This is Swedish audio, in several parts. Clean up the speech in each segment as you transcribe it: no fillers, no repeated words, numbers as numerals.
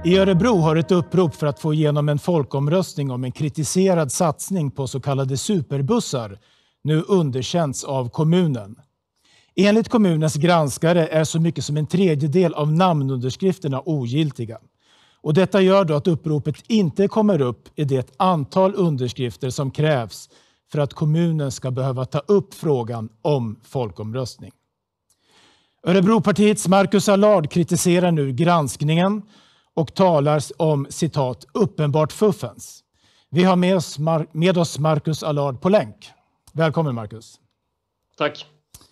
I Örebro har ett upprop för att få igenom en folkomröstning om en kritiserad satsning på så kallade superbussar nu underkänts av kommunen. Enligt kommunens granskare är så mycket som en tredjedel av namnunderskrifterna ogiltiga. Och detta gör då att uppropet inte kommer upp i det antal underskrifter som krävs för att kommunen ska behöva ta upp frågan om folkomröstning. Örebropartiets Marcus Allard kritiserar nu granskningen och talar om citat uppenbart fuffens. Vi har med oss Marcus Allard på länk. Välkommen Marcus. Tack.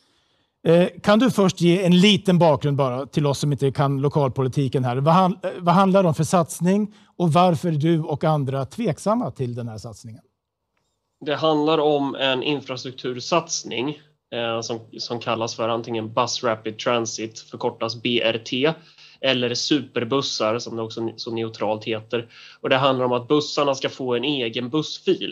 Kan du först ge en liten bakgrund bara till oss som inte kan lokalpolitiken här. Vad handlar det om för satsning och varför är du och andra tveksamma till den här satsningen? Det handlar om en infrastruktursatsning som kallas för antingen Bus Rapid Transit, förkortas BRT, eller superbussar som det också så neutralt heter. Och det handlar om att bussarna ska få en egen bussfil.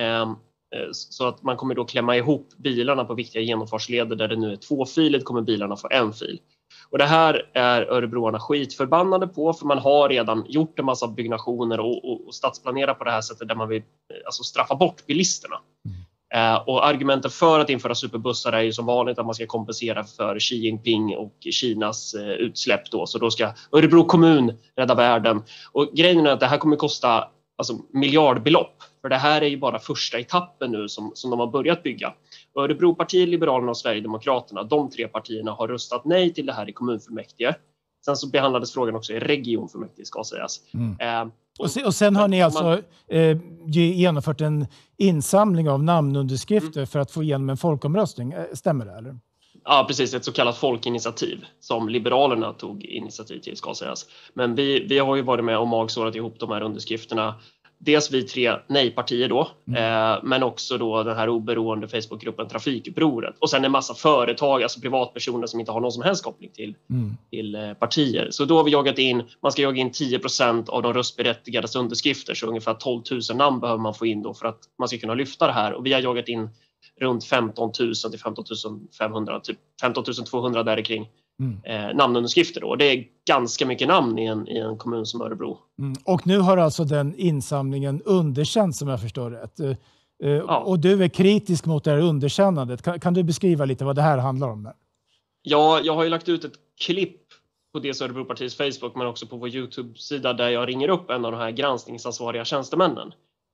Så att man kommer då klämma ihop bilarna på viktiga genomfartsleder där det nu är tvåfiligt kommer bilarna få en fil. Och det här är örebroarna skitförbannade på, för man har redan gjort en massa byggnationer och stadsplanera på det här sättet där man vill alltså straffa bort bilisterna. Och argumenten för att införa superbussar är ju som vanligt att man ska kompensera för Xi Jinping och Kinas utsläpp då. Så då ska Örebro kommun rädda världen. Och grejen är att det här kommer kosta alltså miljardbelopp. För det här är ju bara första etappen nu som de har börjat bygga. Och Örebropartiet, Liberalerna och Sverigedemokraterna, de tre partierna har röstat nej till det här i kommunfullmäktige. Sen så behandlades frågan också i regionfullmäktige ska sägas. Och sen har ni alltså genomfört en insamling av namnunderskrifter för att få igenom en folkomröstning. Stämmer det eller? Ja, precis. Ett så kallat folkinitiativ som Liberalerna tog initiativ till ska sägas. Men vi har ju varit med och magsårat ihop de här underskrifterna. Dels vi tre nej-partier då, men också då den här oberoende Facebookgruppen Trafikupproret. Och sen en massa företag, alltså privatpersoner som inte har någon som helst koppling till partier. Så då har vi jagat in, man ska jaga in 10% av de röstberättigades underskrifter. Så ungefär 12 000 namn behöver man få in då för att man ska kunna lyfta det här. Och vi har jagat in runt 15 000 till 15 500, typ 15 200 där kring. Namnunderskrifter då. Det är ganska mycket namn i en kommun som Örebro. Och nu har alltså den insamlingen underkänts som jag förstår rätt. Ja. Och du är kritisk mot det här underkännandet. Kan du beskriva lite vad det här handlar om? Ja, jag har ju lagt ut ett klipp på dels Örebropartiets Facebook men också på vår YouTube-sida där jag ringer upp en av de här granskningsansvariga tjänstemännen.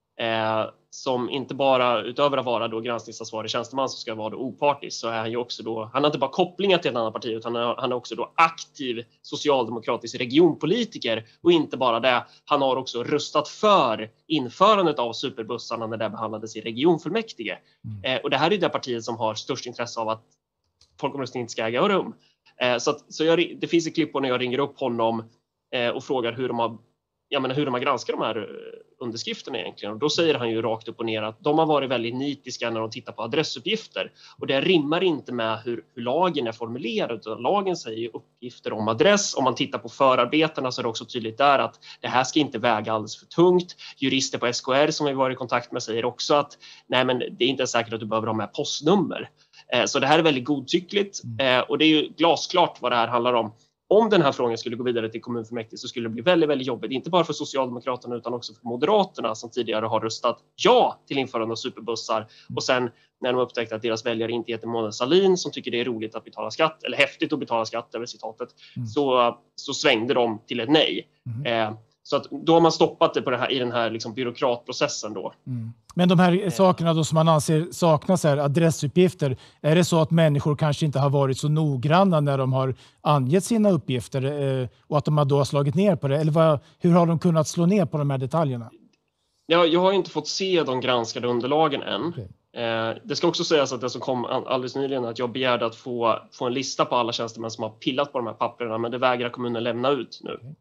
Som inte bara utöver att vara då granskningsansvarig tjänsteman som ska vara då opartisk, så är han ju också då, han har inte bara kopplingar till ett annat parti utan han är också då aktiv socialdemokratisk regionpolitiker, och inte bara det, han har också röstat för införandet av superbussarna när det behandlades i regionfullmäktige. Och det här är ju det partiet som har störst intresse av att folkomröstningen inte ska äga rum. Det finns ett klipp på när jag ringer upp honom och frågar hur de har granskat de här underskrifterna egentligen. Och då säger han ju rakt upp och ner att de har varit väldigt nitiska när de tittar på adressuppgifter. Och det rimmar inte med hur lagen är formulerad. Utan lagen säger uppgifter om adress. Om man tittar på förarbetena så är det också tydligt där att det här ska inte väga alldeles för tungt. Jurister på SKR som vi varit i kontakt med säger också att nej, men det är inte säkert att du behöver ha med postnummer. Så det här är väldigt godtyckligt. Och det är ju glasklart vad det här handlar om. Om den här frågan skulle gå vidare till kommunfullmäktige så skulle det bli väldigt, väldigt jobbigt. Inte bara för Socialdemokraterna utan också för Moderaterna som tidigare har röstat ja till införande av superbussar. Och sen när de upptäckte att deras väljare inte heter Mona Sahlin som tycker det är roligt att betala skatt, eller häftigt att betala skatt över citatet, så svängde de till ett nej. Så att då har man stoppat det på det här, i den här liksom byråkratprocessen då. Men de här sakerna då som man anser saknas här, adressuppgifter, är det så att människor kanske inte har varit så noggranna när de har angett sina uppgifter och att de då har slagit ner på det? Eller hur har de kunnat slå ner på de här detaljerna? Ja, jag har inte fått se de granskade underlagen än. Okay. Det ska också sägas att det som kom alldeles nyligen att jag begärde att få en lista på alla tjänstemän som har pillat på de här papperna, men det vägrar kommunen lämna ut nu. Okay.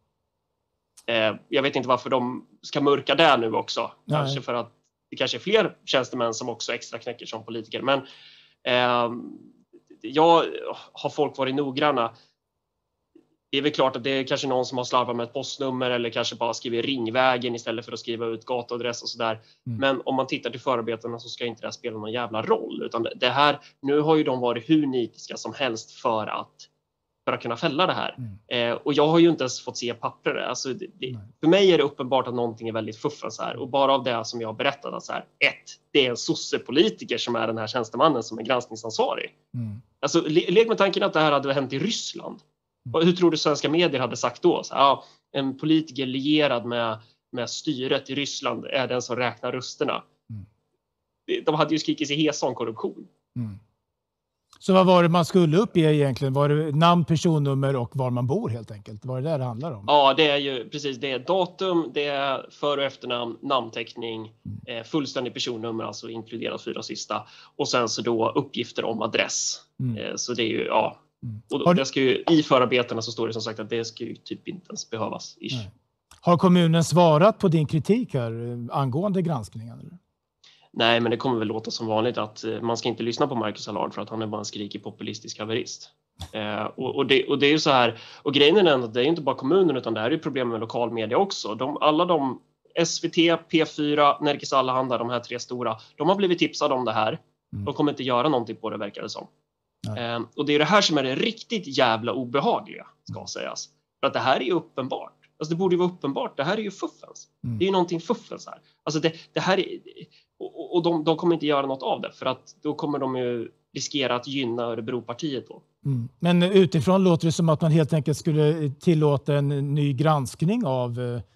Jag vet inte varför de ska mörka det nu också. Nej. Kanske för att det kanske är fler tjänstemän som också extra knäcker som politiker. Men har folk varit noggranna? Det är väl klart att det är kanske någon som har slarvat med ett postnummer eller kanske bara skrivit ringvägen istället för att skriva ut gatuadress och sådär. Men om man tittar till förarbetena så ska inte det här spela någon jävla roll. Utan det här, nu har ju de varit hur nitiska som helst för att för att kunna fälla det här. Och jag har ju inte ens fått se pappret. Alltså för mig är det uppenbart att någonting är väldigt fuffens här. Och bara av det som jag har berättat att så här, det är en sossepolitiker som är den här tjänstemannen som är granskningsansvarig. Alltså lek med tanken att det här hade hänt i Ryssland. Och hur tror du svenska medier hade sagt då? Så här, en politiker lierad med styret i Ryssland är den som räknar rösterna. De hade ju skrikit sig hesa om korruption. Så vad var det man skulle uppge egentligen? Var det namn, personnummer och var man bor helt enkelt? Var det där det handlar om? Ja, det är ju precis. Det är datum, det är för- och efternamn, namnteckning, fullständig personnummer, alltså inkluderat 4 sista. Och sen så då uppgifter om adress. Så det är ju, Och det ska ju, i förarbetena så står det som sagt att det ska ju typ inte ens behövas. Har kommunen svarat på din kritik här angående granskningen? Eller? Nej, men det kommer väl låta som vanligt att man ska inte lyssna på Marcus Allard för att han är bara en skrikig populistisk haverist. Och det är ju så här, och grejen är att det är inte bara kommunen utan det här är ju problem med lokalmedia också. Alla de SVT, P4, Nerikes Allehanda, de här 3 stora, de har blivit tipsade om det här. De kommer inte göra någonting på det, verkar det som. Och det är det här som är det riktigt jävla obehagliga, ska sägas. För att det här är ju uppenbart. Alltså det borde ju vara uppenbart. Det här är ju fuffens. Det är ju någonting fuffens här. Alltså det här är... Och de kommer inte göra något av det. För att då kommer de ju riskera att gynna Örebropartiet då. Men utifrån låter det som att man helt enkelt skulle tillåta en ny granskning av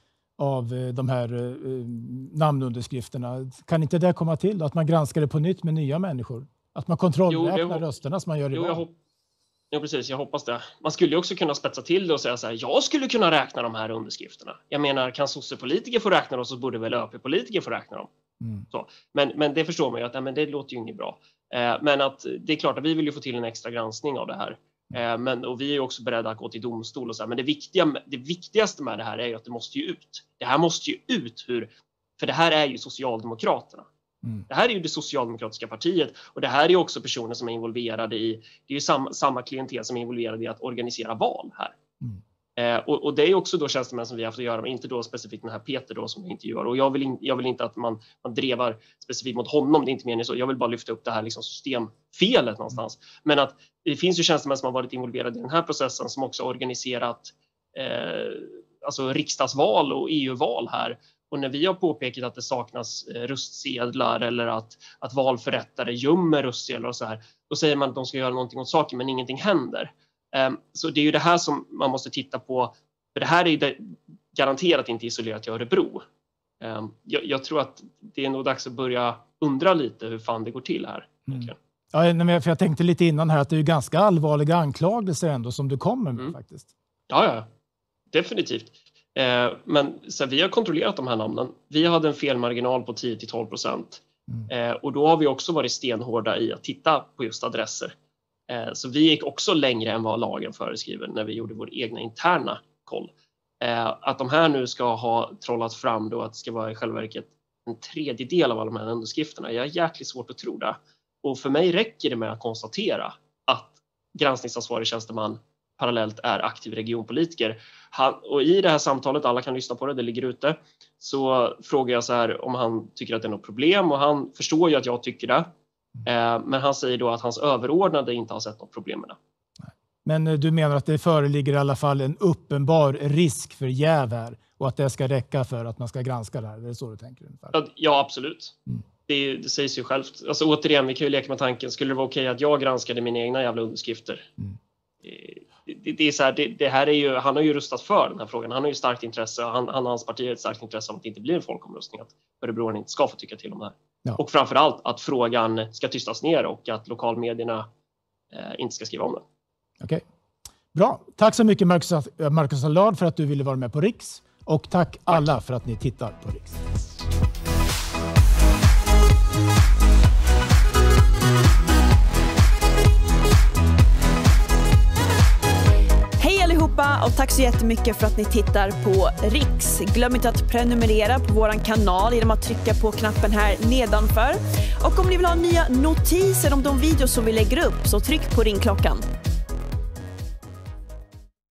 de här namnunderskrifterna. Kan inte det komma till? Att man granskar det på nytt med nya människor? Att man kontrollräknar rösterna som man gör idag? Ja, precis. Jag hoppas det. Man skulle ju också kunna spetsa till det och säga så här, jag skulle kunna räkna de här underskrifterna. Jag menar, kan sossepolitiker få räkna dem så borde väl ÖP-politiker få räkna dem. Så. Men det förstår man ju att men det låter ju inget bra. Men att det är klart att vi vill ju få till en extra granskning av det här. Och vi är ju också beredda att gå till domstol och så här. Men det viktigaste med det här är ju att det måste ju ut. Det här måste ju ut för det här är ju Socialdemokraterna. Det här är ju det socialdemokratiska partiet och det här är ju också personer som är involverade i, det är ju samma klientel som är involverade i att organisera val här. Och det är också då tjänstemän som vi har haft att göra med, inte då specifikt den här Peter då som jag intervjuar. Och jag vill inte att man drevar specifikt mot honom, det är inte meningen så. Jag vill bara lyfta upp det här liksom systemfelet någonstans. Men att det finns ju tjänstemän som har varit involverade i den här processen som också har organiserat alltså riksdagsval och EU-val här. Och när vi har påpekat att det saknas röstsedlar eller att valförrättare gömmer röstsedlar och så här, då säger man att de ska göra någonting åt saken men ingenting händer. Så det är ju det här som man måste titta på. För det här är ju garanterat inte isolerat till Örebro. Jag tror att det är nog dags att börja undra lite hur fan det går till här. Ja, för jag tänkte lite innan här att det är ganska allvarliga anklagelser ändå som du kommer med faktiskt. Ja, definitivt. Men så vi har kontrollerat de här namnen. Vi hade en felmarginal på 10-12%. Och då har vi också varit stenhårda i att titta på just adresser. Så vi gick också längre än vad lagen föreskriver när vi gjorde vår egna interna koll. Att de här nu ska ha trollat fram då att det ska vara i själva verket en tredjedel av alla de här underskrifterna. Jag är jäkligt svårt att tro det. Och för mig räcker det med att konstatera att granskningsansvarig tjänsteman parallellt är aktiv regionpolitiker. Och i det här samtalet, alla kan lyssna på det, det ligger ute, så frågar jag så här om han tycker att det är något problem och han förstår ju att jag tycker det. Men han säger då att hans överordnade inte har sett något problem med det. Men du menar att det föreligger i alla fall en uppenbar risk för jäv här och att det ska räcka för att man ska granska det här? Är det så du tänker ungefär? Ja, absolut. Det sägs ju självt. Alltså återigen, vi kan ju leka med tanken. Skulle det vara okej att jag granskade mina egna jävla underskrifter? Det är så här, det här är ju, han har ju röstat för den här frågan. Han har ju starkt intresse, han och hans parti har ett starkt intresse av att det inte blir en folkomröstning, att Örebro inte ska få tycka till om det här. Ja. Och framförallt att frågan ska tystas ner och att lokalmedierna inte ska skriva om det. Okej. Bra. Tack så mycket Marcus Allard för att du ville vara med på Riks. Och tack alla för att ni tittar på Riks. Och tack så jättemycket för att ni tittar på Riks. Glöm inte att prenumerera på våran kanal genom att trycka på knappen här nedanför. Och om ni vill ha nya notiser om de videos som vi lägger upp så tryck på ringklockan.